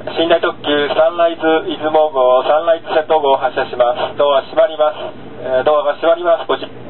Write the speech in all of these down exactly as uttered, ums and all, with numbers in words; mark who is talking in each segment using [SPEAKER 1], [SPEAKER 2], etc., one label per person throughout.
[SPEAKER 1] 寝台特急サンライズ出雲号、サンライズ瀬戸号を発車します。ドア閉まります。えー、ドアが閉まります。ご注意。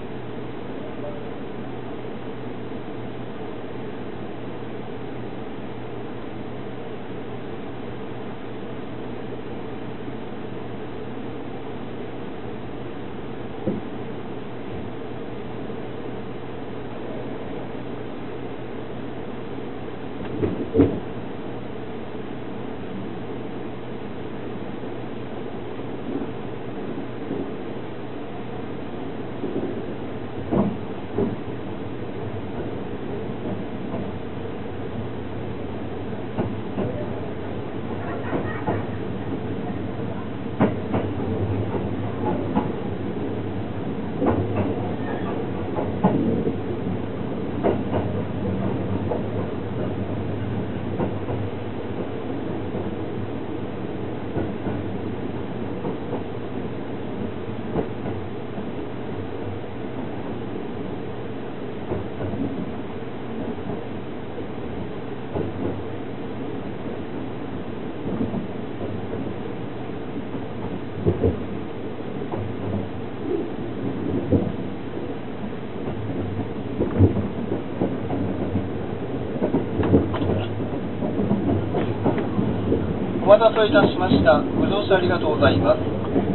[SPEAKER 2] お待たせいたしました。ご乗車ありがとうございます。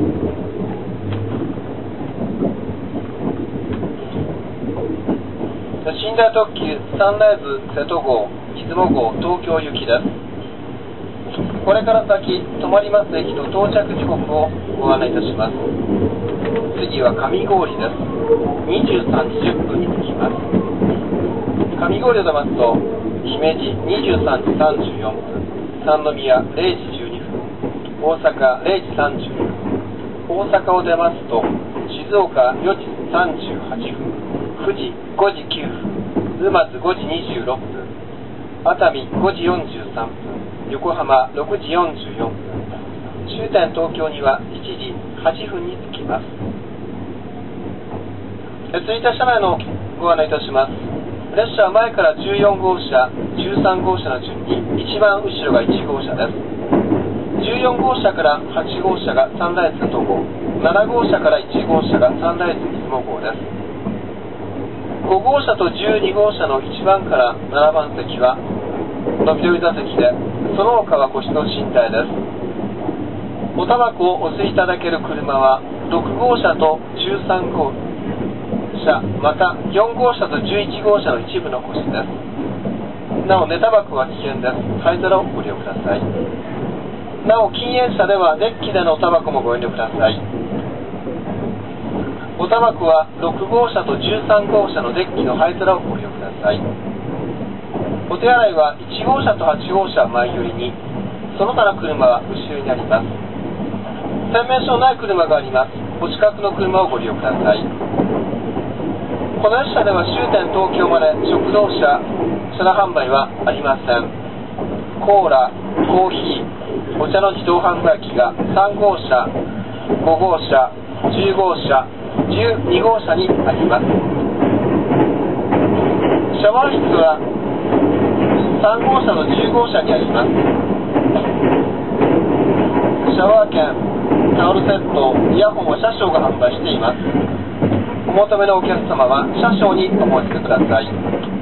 [SPEAKER 2] 寝台特急サンライズ瀬戸号、出雲号、東京行きです。これから先、止まります駅と到着時刻をご案内いたします。次は上郡です。にじゅうさんじじゅっぷんに着きます。上郡を出ますと、姫路にじゅうさんじさんじゅうよんぷん、三宮れいじじゅうにふん、大阪れいじさんじゅうにふん、大阪を出ますと静岡よじさんじゅうはっぷん、富士ごじきゅうふん、沼津ごじにじゅうろっぷん、熱海ごじよんじゅうさんぷん、横浜ろくじよんじゅうよんぷん、終点東京にはしちじはっぷんに着きます。着いた車内のご案内いたします。列車は前からじゅうよんごうしゃ、じゅうさんごうしゃの順に一番後ろがいちごうしゃです。じゅうよんごうしゃからはちごうしゃがサンライズ瀬戸号、ななごうしゃからいちごうしゃがサンライズ出雲号です。ごごうしゃとじゅうにごうしゃのいちばんからななばん席はの緑座席で、その他は個室の寝台です。おタバコをお吸いいただける車はろくごうしゃとじゅうさんごうしゃ、またよんごうしゃとじゅういちごうしゃの一部の個室です。なお寝タバコは危険です。灰皿をご利用ください。なお禁煙車ではデッキでのおタバコもご遠慮ください。おタバコはろくごうしゃとじゅうさんごうしゃのデッキの灰皿をご利用ください。お手洗いはいちごうしゃとはちごうしゃは前寄りに、その他の車は後ろにあります。洗面所のない車があります。お近くの車をご利用ください。この列車では終点東京まで食堂車、車内販売はありません。コーラ、コーヒー、お茶の自動販売機がさんごうしゃ、ごごうしゃ、じゅうごうしゃ、じゅうにごうしゃにあります。シャワー室はさんごうしゃのじゅうごうしゃにあります。シャワー券、タオルセット、イヤホンを車掌が販売しています。お求めのお客様は車掌にお申し付けください。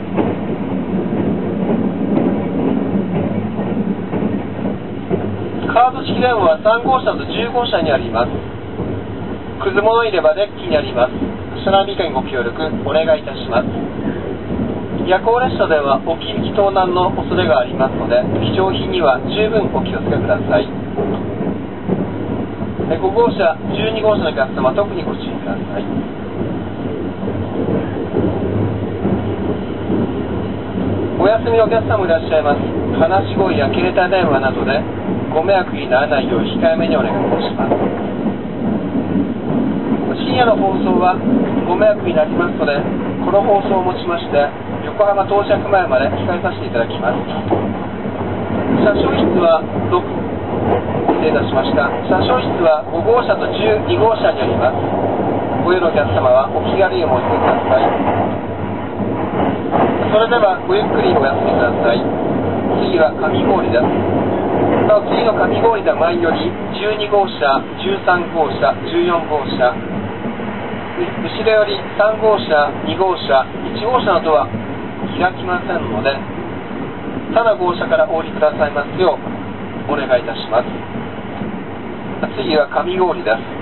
[SPEAKER 2] カード式電話はさんごうしゃとじゅうごうしゃにあります。くず物入れ歯デッキにあります。車内美化にご協力お願いいたします。夜行列車では置き引き盗難の恐れがありますので、貴重品には十分お気をつけください。ごごうしゃ、じゅうにごうしゃのお客様、特にご注意ください。お休みのお客様もいらっしゃいます。話し声や携帯電話などでご迷惑にならないよう控えめにお願いいたします。深夜の放送はご迷惑になりますので、この放送をもちまして横浜到着前まで控えさせていただきます。車掌室はろく失礼いたしました。車掌室はごごうしゃとじゅうにごうしゃにあります。ご用のお客様はお気軽にお申し付けください。それではごゆっくりお休みください。次は上郡です。 なお次の上郡田前よりじゅうに号車、じゅうさん号車、じゅうよん号車、後ろよりさん号車、に号車、いち号車のドア開きませんので、他の号車からお降りくださいますようお願いいたします。次は上郡です。